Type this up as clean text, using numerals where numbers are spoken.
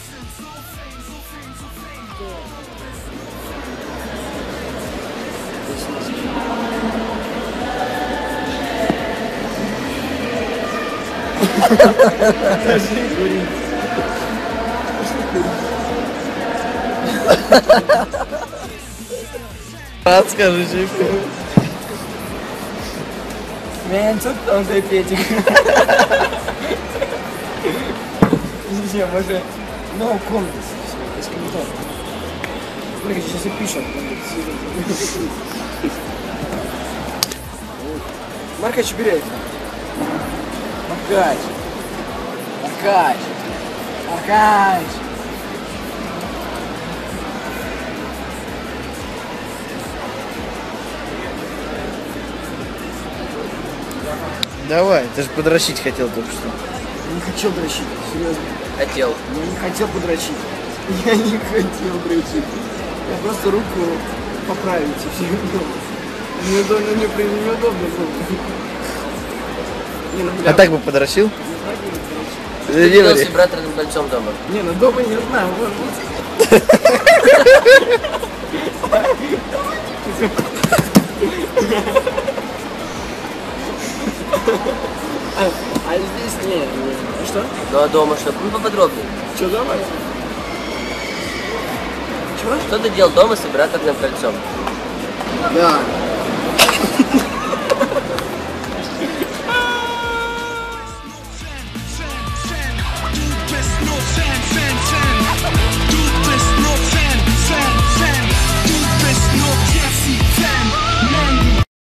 Скажи, Джейку. Мен çok тонкий Петик. Не, может, no comments. Без комментариев. Смотри, сейчас и пишут. Маркач, бери. Маркач. Маркач. Маркач. Давай, ты же подрочить хотел только что. Я не хотел дрочить, серьезно. Хотел. Я не хотел подрочить. Я не хотел дрочить. Я просто руку поправить и все. Неудобно, неудобно было. Не, ну, бля, А так бы подрочил? Ты видел с вибраторным кольцом дома? Не, ну дома не знаю, может быть. А здесь нет. Что? Ну а дома что? Ну поподробнее. Что дома? Чего? Что ты делал дома с вибраторным кольцом? Да.